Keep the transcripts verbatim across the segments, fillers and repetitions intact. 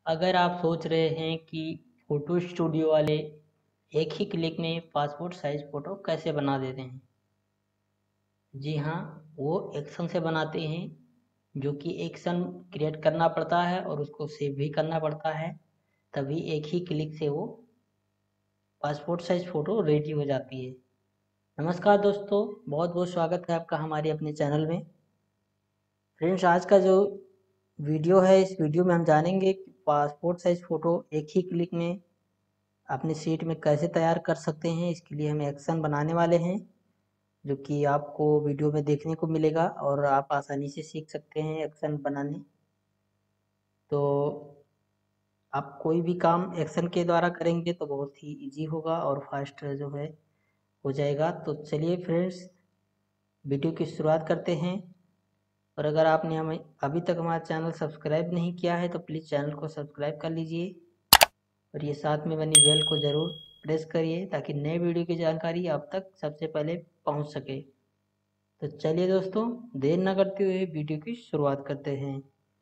अगर आप सोच रहे हैं कि फ़ोटो स्टूडियो वाले एक ही क्लिक में पासपोर्ट साइज़ फ़ोटो कैसे बना देते हैं, जी हाँ, वो एक्शन से बनाते हैं, जो कि एक्शन क्रिएट करना पड़ता है और उसको सेव भी करना पड़ता है, तभी एक ही क्लिक से वो पासपोर्ट साइज़ फ़ोटो रेडी हो जाती है। नमस्कार दोस्तों, बहुत बहुत स्वागत है आपका हमारे अपने चैनल में। फ्रेंड्स, आज का जो वीडियो है, इस वीडियो में हम जानेंगे कि पासपोर्ट साइज़ फ़ोटो एक ही क्लिक में अपनी शीट में कैसे तैयार कर सकते हैं। इसके लिए हम एक्शन बनाने वाले हैं, जो कि आपको वीडियो में देखने को मिलेगा और आप आसानी से सीख सकते हैं एक्शन बनाने। तो आप कोई भी काम एक्शन के द्वारा करेंगे तो बहुत ही इजी होगा और फास्ट जो है हो जाएगा। तो चलिए फ्रेंड्स, वीडियो की शुरुआत करते हैं। और अगर आपने हमें अभी तक हमारा चैनल सब्सक्राइब नहीं किया है तो प्लीज़ चैनल को सब्सक्राइब कर लीजिए और ये साथ में बनी बेल को ज़रूर प्रेस करिए ताकि नए वीडियो की जानकारी आप तक सबसे पहले पहुंच सके। तो चलिए दोस्तों, देर न करते हुए वीडियो की शुरुआत करते हैं।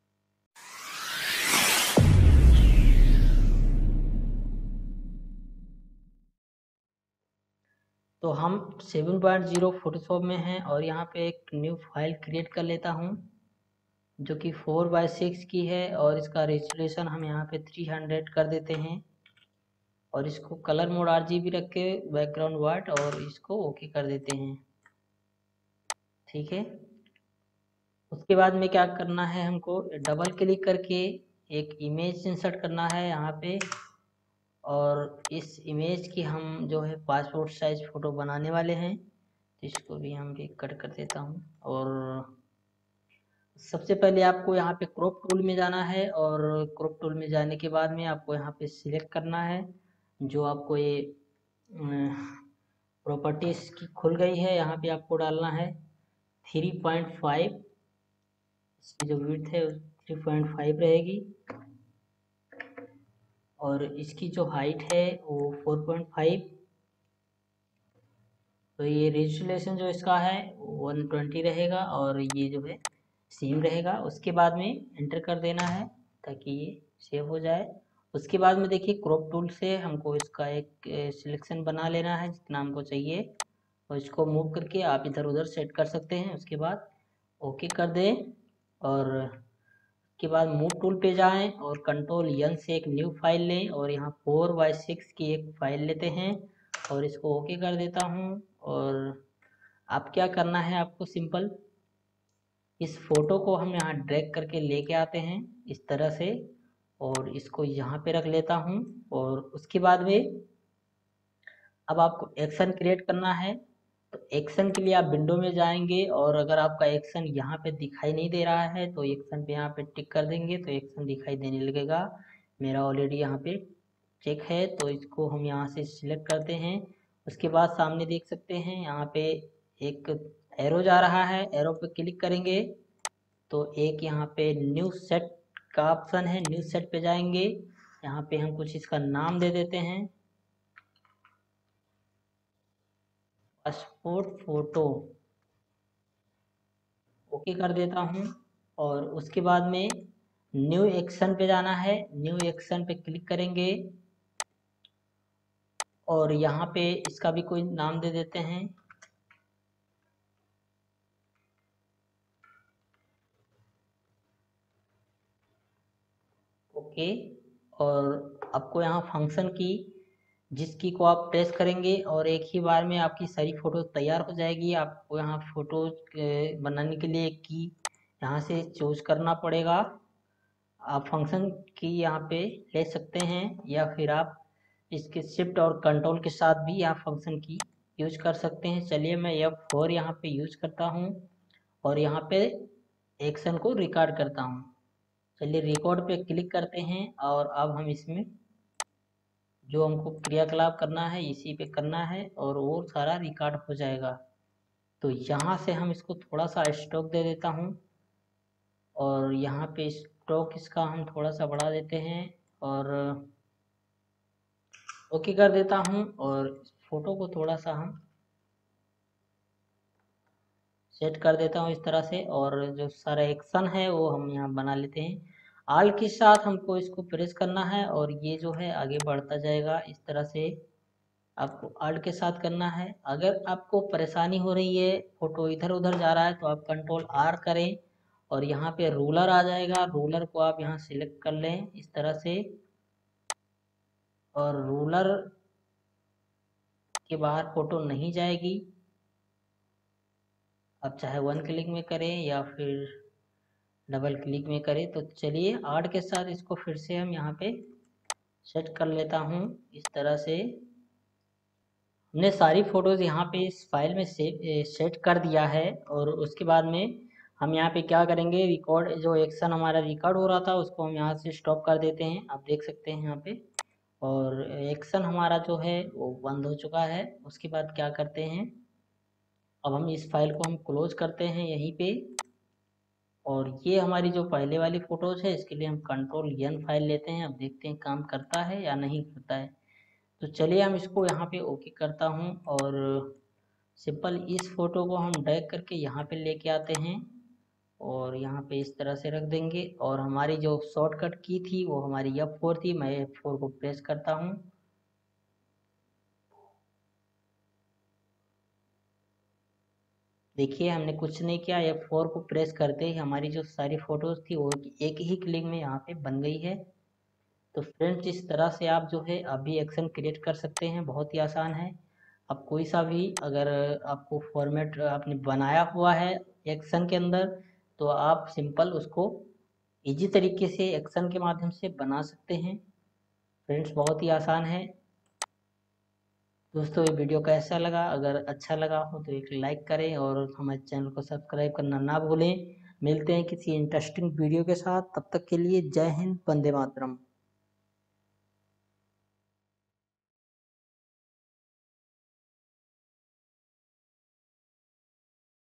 तो हम सेवन पॉइंट ज़ीरो फोटोशॉप में हैं और यहाँ पे एक न्यू फाइल क्रिएट कर लेता हूँ, जो कि फोर बाय सिक्स की है और इसका रेजोल्यूशन हम यहाँ पे थ्री हंड्रेड कर देते हैं और इसको colour mode R G B रख के बैकग्राउंड वाइट और इसको ओके कर देते हैं। ठीक है, उसके बाद में क्या करना है, हमको डबल क्लिक करके एक इमेज इंसर्ट करना है यहाँ पे और इस इमेज की हम जो है पासपोर्ट साइज फ़ोटो बनाने वाले हैं। इसको भी हम भी कट कर देता हूँ और सबसे पहले आपको यहाँ पे क्रॉप टूल में जाना है और क्रॉप टूल में जाने के बाद में आपको यहाँ पे सिलेक्ट करना है जो आपको ये प्रॉपर्टीज की खुल गई है। यहाँ पे आपको डालना है थ्री पॉइंट फाइव, इसकी जो विड्थ है थ्री पॉइंट फाइव रहेगी और इसकी जो हाइट है वो फोर पॉइंट फाइव। तो ये रेजुलेशन जो इसका है वन ट्वेंटी रहेगा और ये जो है सेम रहेगा। उसके बाद में एंटर कर देना है ताकि ये सेव हो जाए। उसके बाद में देखिए क्रॉप टूल से हमको इसका एक सिलेक्शन बना लेना है जितना हमको चाहिए और इसको मूव करके आप इधर उधर सेट कर सकते हैं। उसके बाद ओके कर दें और के बाद मूव टूल पे जाएं और कंट्रोल एन से एक न्यू फाइल लें और यहाँ फोर बाई सिक्स की एक फाइल लेते हैं और इसको ओके कर देता हूँ। और अब क्या करना है, आपको सिंपल इस फोटो को हम यहाँ ड्रैग करके लेके आते हैं इस तरह से और इसको यहाँ पे रख लेता हूँ। और उसके बाद में अब आपको एक्शन क्रिएट करना है। तो एक्शन के लिए आप विंडो में जाएंगे और अगर आपका एक्शन यहाँ पे दिखाई नहीं दे रहा है तो एक्शन पे यहाँ पे टिक कर देंगे तो एक्शन दिखाई देने लगेगा। मेरा ऑलरेडी यहाँ पे चेक है तो इसको हम यहाँ से सिलेक्ट करते हैं। उसके बाद सामने देख सकते हैं यहाँ पे एक एरो जा रहा है, एरो पे क्लिक करेंगे तो एक यहाँ पे न्यू सेट का ऑप्शन है, न्यू सेट पे जाएंगे। यहाँ पे हम कुछ इसका नाम दे देते हैं पासपोर्ट फोटो, ओके कर देता हूँ। और उसके बाद में न्यू एक्शन पे जाना है, न्यू एक्शन पे क्लिक करेंगे और यहाँ पे इसका भी कोई नाम दे देते हैं। ओके, और आपको यहाँ फंक्शन की जिस की को आप प्रेस करेंगे और एक ही बार में आपकी सारी फ़ोटो तैयार हो जाएगी। आपको यहाँ फ़ोटो बनाने के लिए एक की यहाँ से चूज करना पड़ेगा। आप फंक्शन की यहाँ पे ले सकते हैं या फिर आप इसके शिफ्ट और कंट्रोल के साथ भी आप फंक्शन की यूज कर सकते हैं। चलिए मैं एफ फोर यहाँ पे यूज करता हूँ और यहाँ पे एक्शन को रिकॉर्ड करता हूँ। चलिए रिकॉर्ड पे क्लिक करते हैं और अब हम इसमें जो हमको क्रियाकलाप करना है इसी पे करना है और वो सारा रिकॉर्ड हो जाएगा। तो यहाँ से हम इसको थोड़ा सा स्टॉक दे देता हूँ और यहाँ पे स्टॉक इसका हम थोड़ा सा बढ़ा देते हैं और ओके कर देता हूँ और फोटो को थोड़ा सा हम सेट कर देता हूँ इस तरह से और जो सारा एक्शन है वो हम यहाँ बना लेते हैं। आल के साथ हमको इसको प्रेस करना है और ये जो है आगे बढ़ता जाएगा। इस तरह से आपको आल्ट के साथ करना है। अगर आपको परेशानी हो रही है, फोटो इधर उधर जा रहा है, तो आप कंट्रोल आर करें और यहाँ पे रूलर आ जाएगा, रूलर को आप यहाँ सिलेक्ट कर लें इस तरह से, और रूलर के बाहर फोटो नहीं जाएगी। आप चाहे वन क्लिक में करें या फिर डबल क्लिक में करें। तो चलिए आर्ट के साथ इसको फिर से हम यहाँ पे सेट कर लेता हूँ। इस तरह से हमने सारी फोटोज़ यहाँ पे इस फाइल में से, सेट कर दिया है। और उसके बाद में हम यहाँ पे क्या करेंगे, रिकॉर्ड जो एक्शन हमारा रिकॉर्ड हो रहा था उसको हम यहाँ से स्टॉप कर देते हैं। आप देख सकते हैं यहाँ पे, और एक्शन हमारा जो है वो बंद हो चुका है। उसके बाद क्या करते हैं, अब हम इस फाइल को हम क्लोज करते हैं यहीं पे। और ये हमारी जो पहले वाली फ़ोटोज़ है इसके लिए हम कंट्रोल एन फाइल लेते हैं। अब देखते हैं काम करता है या नहीं करता है। तो चलिए हम इसको यहाँ पे ओके करता हूँ और सिंपल इस फ़ोटो को हम ड्रैग करके यहाँ पे लेके आते हैं और यहाँ पे इस तरह से रख देंगे। और हमारी जो शॉर्टकट की थी वो हमारी एफ फोर थी। मैं एफ फोर को प्रेस करता हूँ। देखिए हमने कुछ नहीं किया, एफ फोर को प्रेस करते ही हमारी जो सारी फ़ोटोज़ थी वो एक ही क्लिक में यहाँ पे बन गई है। तो फ्रेंड्स इस तरह से आप जो है अभी एक्शन क्रिएट कर सकते हैं, बहुत ही आसान है। अब कोई सा भी अगर आपको फॉर्मेट आपने बनाया हुआ है एक्शन के अंदर, तो आप सिंपल उसको इजी तरीके से एक्शन के माध्यम से बना सकते हैं। फ्रेंड्स बहुत ही आसान है। दोस्तों ये वीडियो कैसा लगा, अगर अच्छा लगा हो तो एक लाइक करें और हमारे चैनल को सब्सक्राइब करना ना भूलें। मिलते हैं किसी इंटरेस्टिंग वीडियो के साथ, तब तक के लिए जय हिंद, वंदे मातरम।